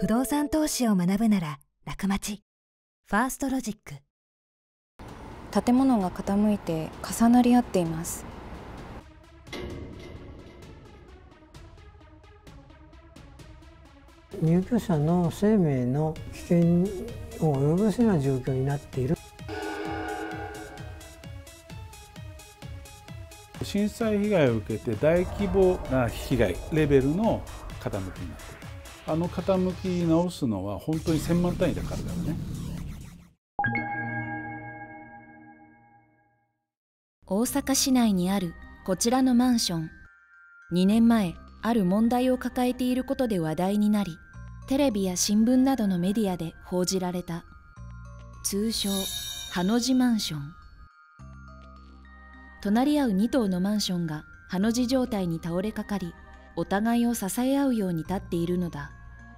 不動産投資を学ぶなら楽町ファーストロジック。 建物が傾いて重なり合っています。 入居者の生命の危険を及ぼすような状況になっている。 震災被害を受けて大規模な被害レベルの傾きになっている。あの傾き直すのは本当に1000万単位でかかるからね。 大阪市内にあるこちらのマンション、2年前ある問題を抱えていることで話題になり、テレビや新聞などのメディアで報じられた、通称ハの字マンション。隣り合う2棟のマンションがハの字状態に倒れかかり、お互いを支え合うように立っているのだ。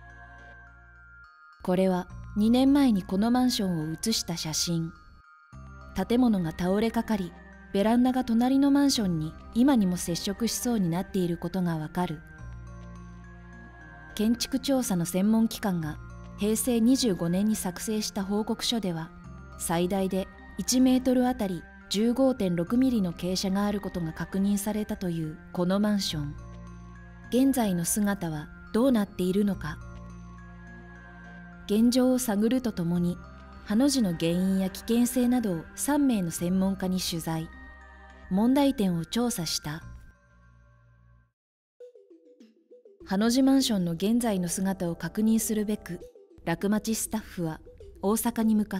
これは2年前にこのマンションを写した写真。建物が倒れかかり、ベランダが隣のマンションに今にも接触しそうになっていることがわかる。建築調査の専門機関が平成25年に作成した報告書では、最大で1メートルあたり 15.6 ミリの傾斜があることが確認されたというこのマンション。現在の姿はどうなっているのか。現状を探るとともに、ハの字の原因や危険性などを3名の専門家に取材。問題点を調査した。ハの字マンションの現在の姿を確認するべく、楽町スタッフは大阪に向かった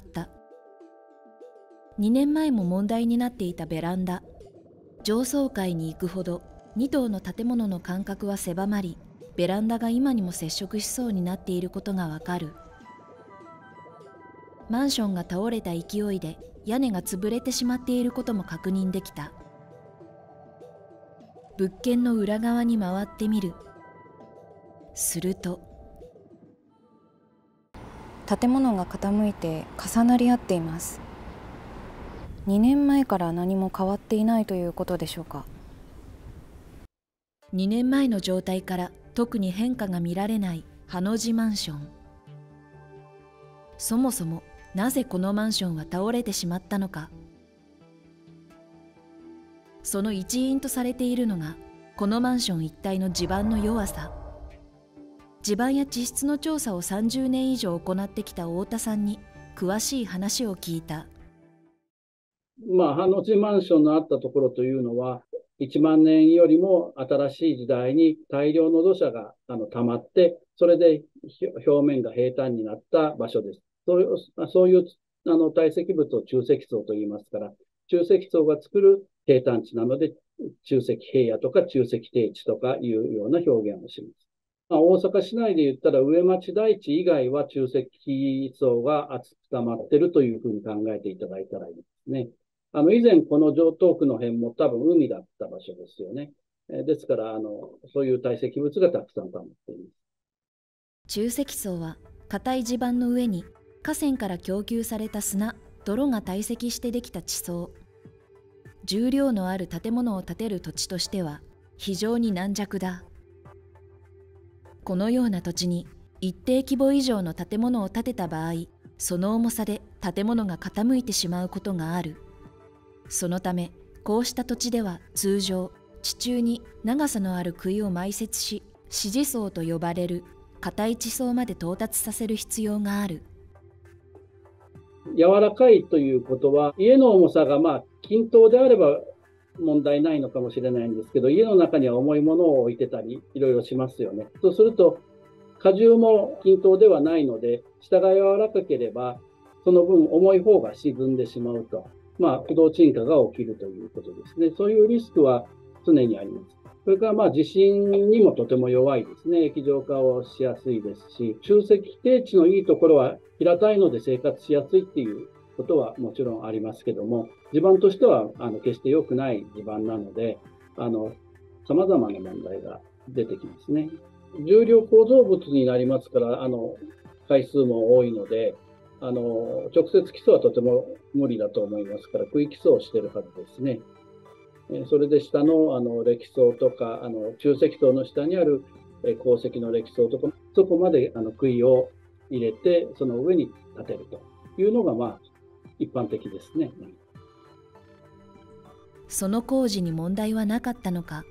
。2年前も問題になっていたベランダ。上層階に行くほど2棟の建物の間隔は狭まり、ベランダが今にも接触しそうになっていることがわかる。マンションが倒れた勢いで屋根が潰れてしまっていることも確認できた。物件の裏側に回ってみる。すると、 建物が傾いて重なり合っています。2年前から何も変わっていないということでしょうか。 2年前の状態から特に変化が見られないハの字マンション。そもそもなぜこのマンションは倒れてしまったのか。その一因とされているのが、このマンション一帯の地盤の弱さ。地盤や地質の調査を30年以上行ってきた太田さんに詳しい話を聞いた。 ハの字マンションのあったところというのは、1万年よりも新しい時代に大量の土砂が溜まって、それで表面が平坦になった場所です。そういう堆積物を中積層と言いますから、中積層が作る平坦地なので、中積平野とか中積低地とかいうような表現をします。大阪市内で言ったら上町台地以外は中積層が厚く溜まっているというふうに考えていただいたらいいですね。以前この城東区の辺も多分海だった場所ですよね。ですから、そういう堆積物がたくさん溜まっています。 中積層は硬い地盤の上に河川から供給された砂、泥が堆積してできた地層。重量のある建物を建てる土地としては非常に軟弱だ。このような土地に一定規模以上の建物を建てた場合、その重さで建物が傾いてしまうことがある。そのため、こうした土地では通常、地中に長さのある杭を埋設し、支持層と呼ばれる硬い地層まで到達させる必要がある。 柔らかいということは、家の重さが均等であれば問題ないのかもしれないんですけど、家の中には重いものを置いてたり、いろいろしますよね。そうすると、荷重も均等ではないので、下が柔らかければ、その分重い方が沈んでしまうと。不動沈下が起きるということですね。そういうリスクは常にあります。それから地震にもとても弱いですね。液状化をしやすいですし、中積低地のいいところは平たいので生活しやすいっていうことはもちろんありますけども、地盤としては決して良くない地盤なので、様々な問題が出てきますね。重量構造物になりますから、回数も多いので、直接基礎はとても無理だと思いますから、区域基礎をしているはずですね。それで下の礫層とか中積層の下にある鉱石の歴層とか、そこまで杭を入れて、その上に建てるというのが、一般的ですね。 その工事に問題はなかったのか。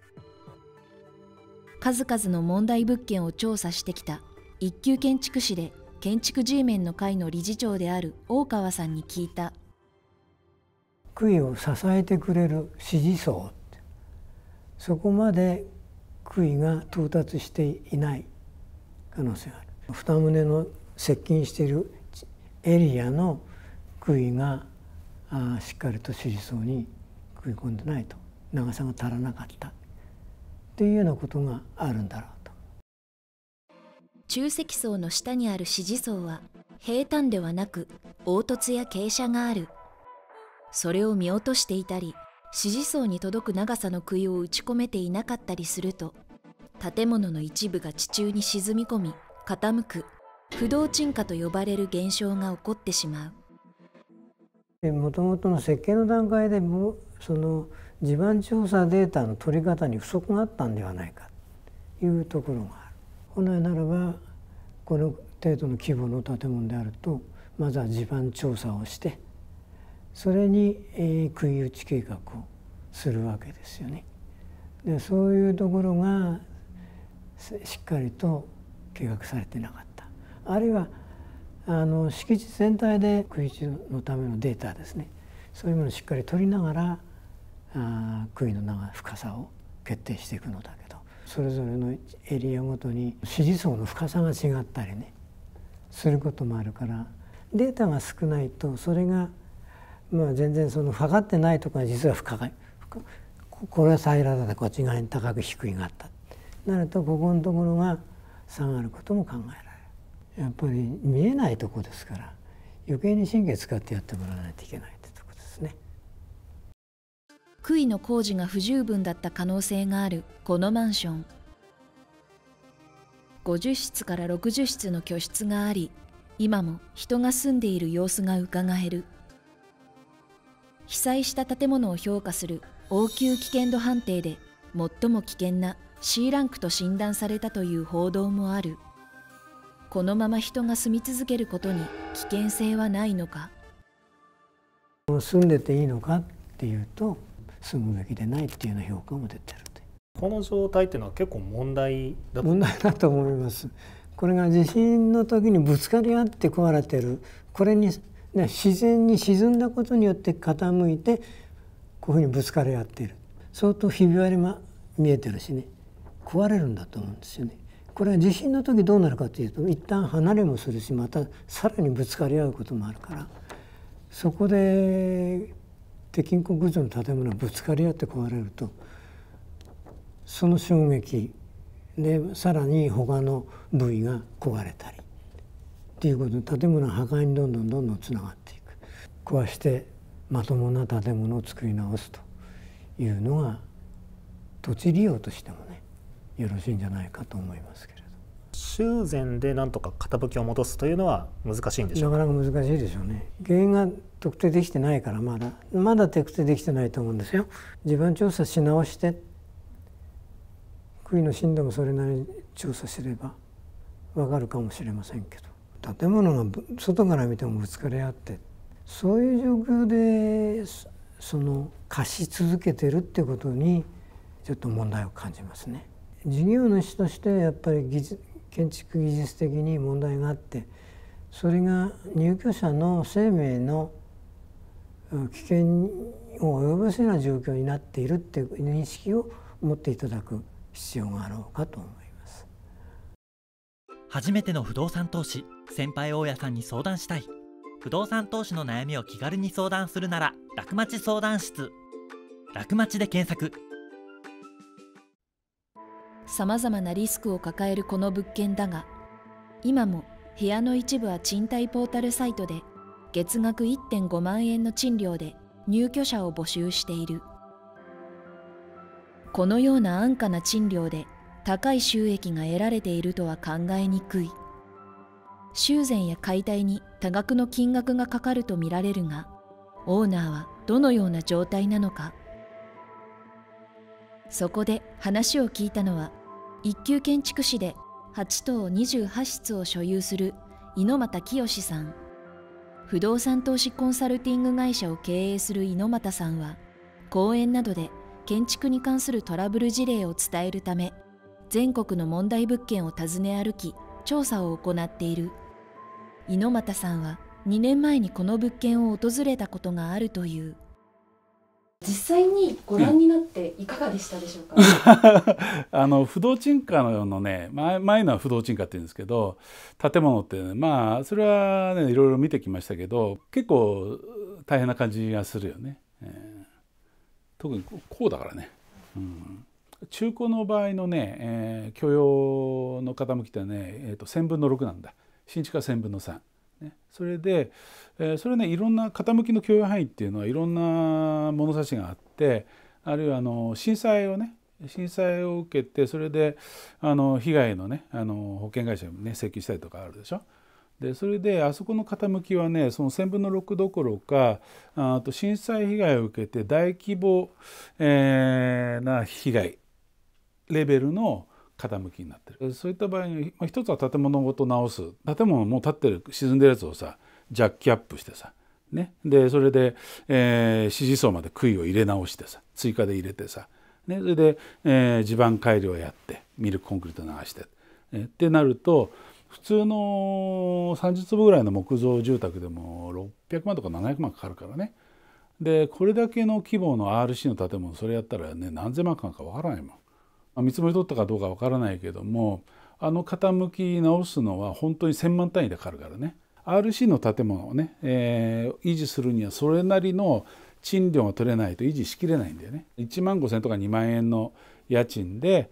数々の問題物件を調査してきた一級建築士で建築 G メンの会の理事長である大川さんに聞いた。 杭を支えてくれる支持層、そこまで杭が到達していない可能性がある。2棟の接近しているエリアの杭がしっかりと支持層に食い込んでないと、長さが足らなかったっていうようなことがあるんだろうと。 中積層の下にある支持層は平坦ではなく凹凸や傾斜がある。それを見落としていたり、支持層に届く長さの杭を打ち込めていなかったりすると、建物の一部が地中に沈み込み傾く不動沈下と呼ばれる現象が起こってしまう。もともとの設計の段階でその地盤調査データの取り方に不足があったんではないかというところがある。本来ならばこの程度の規模の建物であると、まずは地盤調査をして、それに杭打ち計画をするわけですよね。でそういうところがしっかりと計画されてなかった。あるいは敷地全体で杭打ちのためのデータですね、そういうものをしっかり取りながら杭の深さを決定していくのだけど、それぞれのエリアごとに支持層の深さが違ったりねすることもあるから、データが少ないとそれが全然測ってないところが実は深い、これは平らだでこっち側に高く低いがあったなると、ここのところが差があることも考えられる。やっぱり見えないところですから、余計に神経使ってやってもらわないといけないってところですね。 杭の工事が不十分だった可能性があるこのマンション。50室から60室の居室があり、今も人が住んでいる様子がうかがえる。被災した建物を評価する応急危険度判定で最も危険な C ランクと診断されたという報道もある。このまま人が住み続けることに危険性はないのか。 住んでていいのかっていうと、住むべきでないっていうような評価も出てると。 この状態っていうのは結構問題だと思います。これが地震の時にぶつかり合って壊れてる、これに自然に沈んだことによって傾いてこういうふうにぶつかり合っている。相当ひび割れが見えてるしね、壊れるんだと思うんですよね。これは地震の時どうなるかというと、一旦離れもするし、またさらにぶつかり合うこともあるから、そこで鉄筋コンクリートの建物がぶつかり合って壊れると、その衝撃でさらに他の部位が壊れたりっていうことで、建物の破壊にどんどんつながっていく。壊してまともな建物を作り直すというのが土地利用としてもね、よろしいんじゃないかと思いますけれど。 修繕でなんとか傾きを戻すというのは難しいんでしょうか。 なかなか難しいでしょうね。原因が特定できてないから、まだ特定できてないと思うんですよ。地盤調査し直して、杭の震度もそれなりに調査すればわかるかもしれませんけど、建物が外から見てもぶつかり合って、そういう状況で貸し続けてるってことにちょっと問題を感じますね。事業主としてやっぱり建築技術的に問題があって、それが入居者の生命の危険を及ぼすような状況になっているっていう認識を持っていただく必要があろうかと思います。 初めての不動産投資、先輩大家さんに相談したい。不動産投資の悩みを気軽に相談するなら、楽町相談室。楽町で検索。 さまざまなリスクを抱えるこの物件だが、今も部屋の一部は賃貸ポータルサイトで月額 1.5 万円の賃料で入居者を募集している。このような安価な賃料で高い収益が得られているとは考えにくい。修繕や解体に多額の金額がかかるとみられるが、オーナーはどのような状態なのか。そこで話を聞いたのは、 一級建築士で8棟28室を所有する猪俣清さん。不動産投資コンサルティング会社を経営する猪俣さんは、講演などで建築に関するトラブル事例を伝えるため、全国の問題物件を訪ね歩き、調査を行っている。猪俣さんは2年前にこの物件を訪れたことがあるという。 実際にご覧になっていかがでしたでしょうか？ 不動沈下のね、前のは不動沈下って言うんですけど、建物ってね、それはねいろいろ見てきましたけど、結構大変な感じがするよね。特にこうだからね、中古の場合のね、許容の傾きってね、1000分の6なんだ。新築は1000分の3。それで、それねいろんな傾きの許容範囲っていうのはいろんな物差しがあって、あるいは震災を受けて、それで被害のね保険会社にね請求したりとかあるでしょ。でそれであそこの傾きはね、その1000分の6どころか、震災被害を受けて大規模、な被害レベルの傾きになってる。そういった場合に、一つは建物ごと直す。建物もう建ってる沈んでるやつをさジャッキアップしてさ、ね、でそれで、支持層まで杭を入れ直してさ、追加で入れてさ、ね、それで、地盤改良やってミルクコンクリート流して、ってなると普通の30坪ぐらいの木造住宅でも600万とか700万かかるからね。でこれだけの規模の RC の建物、それやったらね何千万かかわからないもん。見積もり取ったかどうかわからないけども、傾き直すのは本当に1000万単位でかかるからね。 RC の建物をね、維持するにはそれなりの賃料が取れないと維持しきれないんだよね。1万5千とか2万円の家賃で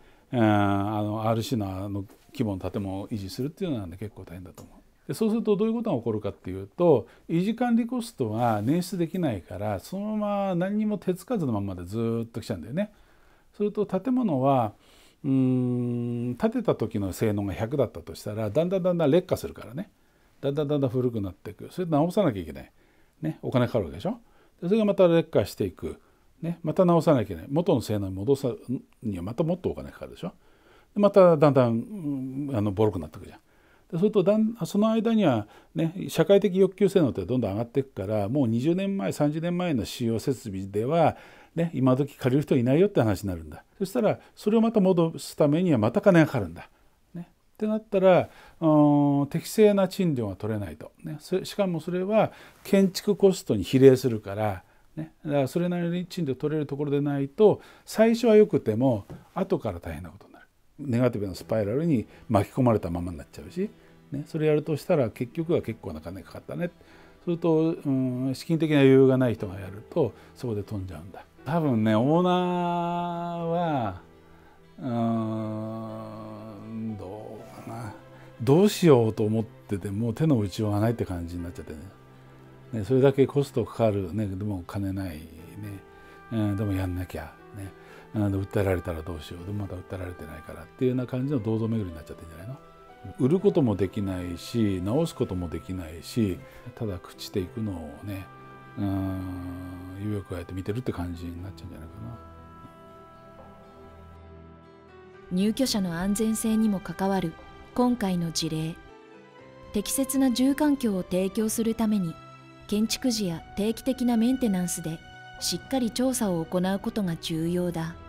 RC の規模の建物を維持するっていうのは、ね、結構大変だと思う。でそうするとどういうことが起こるかっていうと、維持管理コストが捻出できないから、そのまま何にも手つかずのままでずっと来ちゃうんだよね。それと建物は建てた時の性能が100だったとしたら、だんだん劣化するからね、だんだん古くなっていく。それで直さなきゃいけない、ね、お金かかるわけでしょ。でそれがまた劣化していく、ね、また直さなきゃいけない。元の性能に戻すにはまたもっとお金かかるでしょ。でまただんだんボロくなっていくじゃん。でそれとその間には、ね、社会的欲求性能ってどんどん上がっていくから、もう20年前30年前の使用設備ではね、今時借りる人いないよって話になるんだ。そしたらそれをまた戻すためにはまた金がかかるんだ。ね、ってなったら適正な賃料が取れないと、ね、しかもそれは建築コストに比例するから、ね、だからそれなりに賃料取れるところでないと、最初はよくても後から大変なことになる。ネガティブなスパイラルに巻き込まれたままになっちゃうし、ね、それやるとしたら結局は結構な金かかったね。それと資金的な余裕がない人がやるとそこで飛んじゃうんだ。多分ね、オーナーはどうかな、どうしようと思ってても手の打ちようがないって感じになっちゃってね。それだけコストかかる、ね、でも金ないね、でもやんなきゃね、で訴えられたらどうしよう、でもまた訴えられてないからっていうような感じの堂々巡りになっちゃってるんじゃないの。売ることもできないし直すこともできないし、ただ朽ちていくのをね指を加えて見てるって感じになっちゃうんじゃないかな。 入居者の安全性にも関わる今回の事例。適切な住環境を提供するために、建築時や定期的なメンテナンスでしっかり調査を行うことが重要だ。